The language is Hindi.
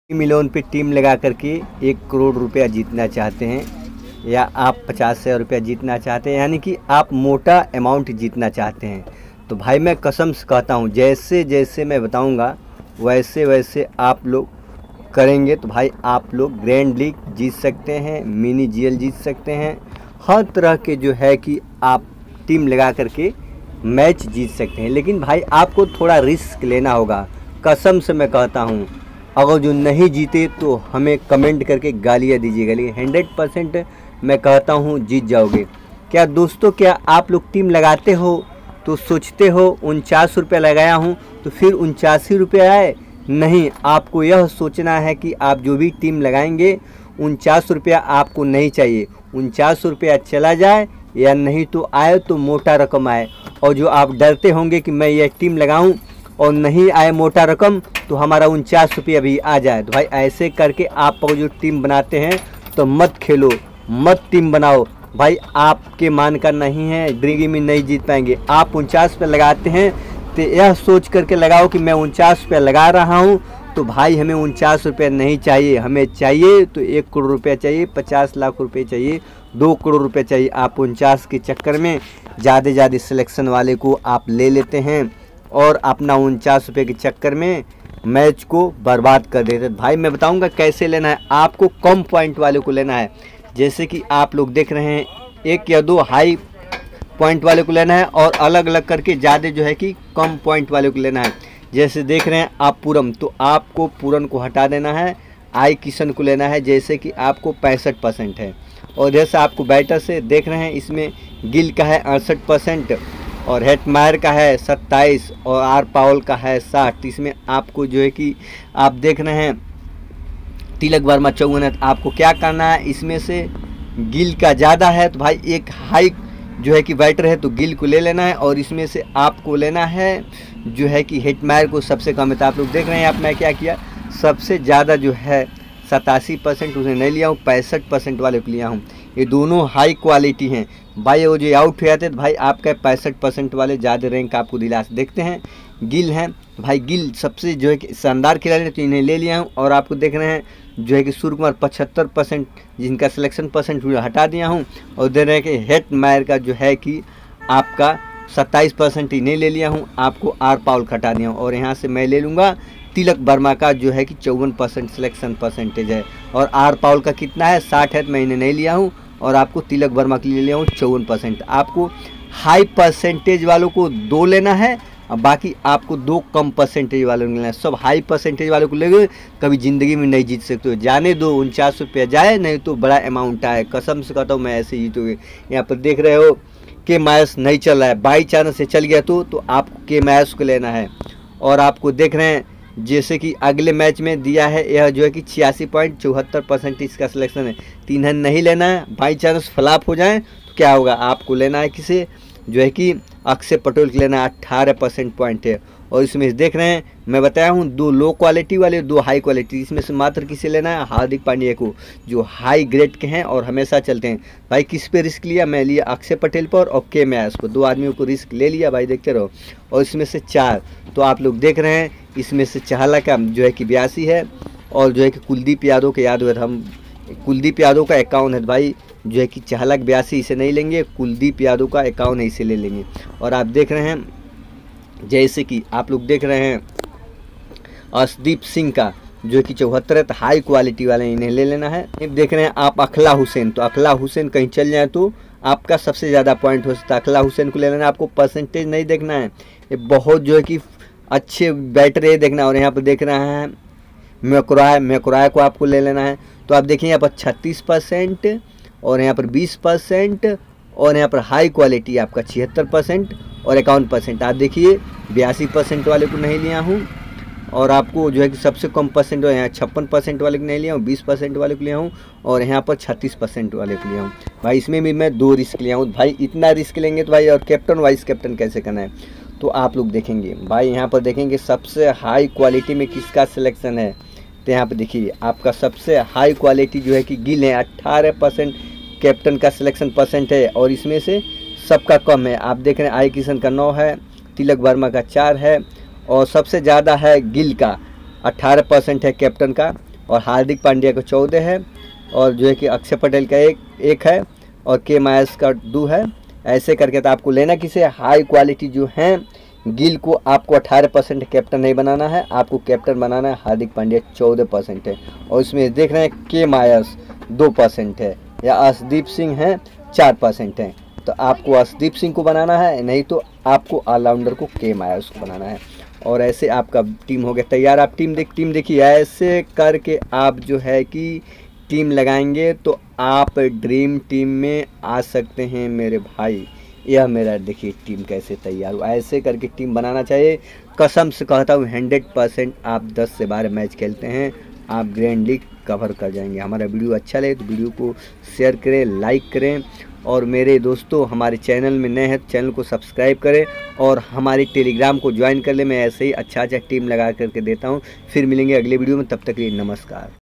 मिलियन पे टीम लगा करके 1 करोड़ रुपया जीतना चाहते हैं या आप 50,000 रुपया जीतना चाहते हैं, यानी कि आप मोटा अमाउंट जीतना चाहते हैं, तो भाई मैं कसम से कहता हूँ जैसे जैसे मैं बताऊँगा वैसे वैसे आप लोग करेंगे तो भाई आप लोग ग्रैंड लीग जीत सकते हैं, मिनी जीएल जीत सकते हैं, हर तरह के जो है कि आप टीम लगा करके मैच जीत सकते हैं। लेकिन भाई आपको थोड़ा रिस्क लेना होगा, कसम से मैं कहता हूँ। अगर जो नहीं जीते तो हमें कमेंट करके गालियाँ दीजिएगा, लेकिन 100% मैं कहता हूँ जीत जाओगे। क्या दोस्तों, क्या आप लोग टीम लगाते हो तो सोचते हो 49 रुपये लगाया हूँ तो फिर 89 रुपये आए? नहीं, आपको यह सोचना है कि आप जो भी टीम लगाएंगे 49 रुपया आपको नहीं चाहिए, 49 रुपया चला जाए या नहीं तो आए तो मोटा रकम आए। और जो आप डरते होंगे कि मैं ये टीम लगाऊं और नहीं आए मोटा रकम तो हमारा 49 रुपया भी आ जाए, तो भाई ऐसे करके आप जो टीम बनाते हैं तो मत खेलो, मत टीम बनाओ भाई, आपके मान का नहीं है, ड्रिगी में नहीं जीत पाएंगे। आप 49 पे लगाते हैं तो यह सोच करके लगाओ कि मैं 49 पे लगा रहा हूँ तो भाई हमें 49 रुपये नहीं चाहिए, हमें चाहिए तो 1 करोड़ रुपया चाहिए, 50 लाख रुपये चाहिए, 2 करोड़ रुपये चाहिए। आप 49 के चक्कर में ज़्यादा सिलेक्शन वाले को आप ले लेते हैं और अपना 49 रुपये के चक्कर में मैच को बर्बाद कर देते हैं। भाई मैं बताऊंगा कैसे लेना है, आपको कम पॉइंट वाले को लेना है। जैसे कि आप लोग देख रहे हैं 1 या 2 हाई पॉइंट वाले को लेना है और अलग अलग करके ज़्यादा जो है कि कम पॉइंट वाले को लेना है। जैसे देख रहे हैं आप पूरम, तो आपको पूरन को हटा देना है, आई किशन को लेना है जैसे कि आपको 65% है। और जैसे आपको बैटर से देख रहे हैं इसमें गिल का है 68% और हेटमायर का है 27 और आर पावल का है 60। इसमें आपको जो है कि आप देख रहे हैं तिलक वर्मा 54 है। तो आपको क्या करना है, इसमें से गिल का ज़्यादा है तो भाई एक हाई जो है कि बैटर है तो गिल को ले लेना है, और इसमें से आपको लेना है जो है कि हेटमायर को सबसे कम है। तो आप लोग देख रहे हैं आप मैं क्या किया, सबसे ज़्यादा जो है 87% उसे नहीं लिया हूँ, 65% वाले को लिया हूँ। ये दोनों हाई क्वालिटी हैं भाई। वो जो आउट हो जाते तो भाई आपका 65% वाले ज़्यादा रैंक आपको दिला। देखते हैं गिल हैं भाई, गिल सबसे जो है कि शानदार खिलाड़ी तो इन्हें ले लिया हूँ। और आपको देख रहे हैं जो है कि सूर्य कुमार 75% जिनका सिलेक्शन परसेंट हटा दिया हूँ, और दे रहे हैं कि हेटमायर का जो है कि आपका 27% इन्हें ले लिया हूँ, आपको आर पावल हटा दिया हूँ। और यहाँ से मैं ले लूँगा तिलक वर्मा का जो है कि 54% सिलेक्शन परसेंटेज है, और आर पावल का कितना है 60 है, तो मैं इन्हें नहीं लिया हूँ। और आपको तिलक वर्मा के लिए लिया हूँ 54%। आपको हाई परसेंटेज वालों को 2 लेना है और बाकी आपको 2 कम परसेंटेज वालों को लेना है। सब हाई परसेंटेज वालों को लेंगे कभी ज़िंदगी में नहीं जीत सकते हो। जाने दो 49 रुपया जाए, नहीं तो बड़ा अमाउंट आए, कसम से कहता हूँ मैं ऐसे जीतोगे। यहाँ पर देख रहे हो के मैच नहीं चल रहा है, बाई चांस से चल गया तो आपको के मैच को लेना है। और आपको देख रहे हैं जैसे कि अगले मैच में दिया है यह जो है कि 86.74% इसका सिलेक्शन है, 3 नहीं लेना है। बाई चांस फ्लॉप हो जाए तो क्या होगा, आपको लेना है किसे जो है कि अक्षय पटेल के लेना है, 18% पॉइंट है। और इसमें देख रहे हैं मैं बताया हूँ 2 लो क्वालिटी वाले 2 हाई क्वालिटी, इसमें से मात्र किसे लेना है, हार्दिक पांड्या को, जो हाई ग्रेड के हैं और हमेशा चलते हैं। भाई किस पे रिस्क लिया, मैं लिया अक्षय पटेल पर और के मैच को, 2 आदमियों को रिस्क ले लिया भाई, देखते रहो। और इसमें से 4 तो आप लोग देख रहे हैं, इसमें से चहला का जो है कि 82 है, और जो है कि कुलदीप यादव के याद हुए हम, कुलदीप यादव का 51 है भाई, जो है कि चहला 82 इसे नहीं लेंगे, कुलदीप यादव का 51 है इसे ले लेंगे। और आप देख रहे हैं जैसे कि आप लोग देख रहे हैं अर्शदीप सिंह का जो कि 74 है, तो हाई क्वालिटी वाले इन्हें ले लेना है। अब देख रहे हैं आप अखला हुसैन, तो अखला हुसैन कहीं चल जाए तो आपका सबसे ज़्यादा पॉइंट हो सकता है, अखला हुसैन को ले लेना है। आपको परसेंटेज नहीं देखना है, ये बहुत जो है कि अच्छे बैटर है देखना। और यहाँ पर देख रहे हैं मैकुराय को आपको ले लेना है। तो आप देखिए यहाँ पर 36% और यहाँ पर 20% और यहाँ पर हाई क्वालिटी आपका 76% और 51%। आप देखिए 82% वाले को नहीं लिया हूँ, और आपको जो है कि सबसे कम परसेंट हो यहाँ 56% वाले को नहीं लिया हूँ, 20% वाले को लिया हूँ, और यहाँ पर 36% वाले को लिया हूँ। भाई इसमें भी मैं 2 रिस्क लिया हूँ। भाई इतना रिस्क लेंगे तो भाई, और कैप्टन वाइस कैप्टन कैसे करना है तो आप लोग देखेंगे। भाई यहाँ पर देखेंगे सबसे हाई क्वालिटी में किसका सिलेक्शन है, तो यहाँ पर देखिए आपका सबसे हाई क्वालिटी जो है कि गिल है, 18% कैप्टन का सिलेक्शन परसेंट है, और इसमें से सबका कम है। आप देख रहे हैं आई किशन का 9 है, तिलक वर्मा का 4 है, और सबसे ज़्यादा है गिल का 18% है कैप्टन का, और हार्दिक पांड्या का 14 है, और जो है कि अक्षर पटेल का एक है, और के मायर्स का 2 है। ऐसे करके तो आपको लेना किसे, हाई क्वालिटी जो हैं। गिल को आपको 18% कैप्टन नहीं बनाना है, आपको कैप्टन बनाना है हार्दिक पांड्या 14% है, और इसमें देख रहे हैं के मायर्स 2% है, या अर्शदीप सिंह हैं 4% है। तो आपको अर्शदीप सिंह को बनाना है, नहीं तो आपको ऑलराउंडर को के मायर्स को बनाना है। और ऐसे आपका टीम हो गया तैयार। आप टीम देखिए, ऐसे करके आप जो है कि टीम लगाएंगे तो आप ड्रीम टीम में आ सकते हैं मेरे भाई। यह मेरा देखिए टीम कैसे तैयार हुआ। ऐसे करके टीम बनाना चाहिए। कसम से कहता हूँ 100% आप 10 से 12 मैच खेलते हैं, आप ग्रैंड लीग कवर कर जाएंगे। हमारा वीडियो अच्छा लगे तो वीडियो को शेयर करें, लाइक करें, और मेरे दोस्तों हमारे चैनल में नए हैं तो चैनल को सब्सक्राइब करें, और हमारे टेलीग्राम को ज्वाइन कर ले। मैं ऐसे ही अच्छा टीम लगा करके देता हूँ। फिर मिलेंगे अगले वीडियो में, तब तक के लिए नमस्कार।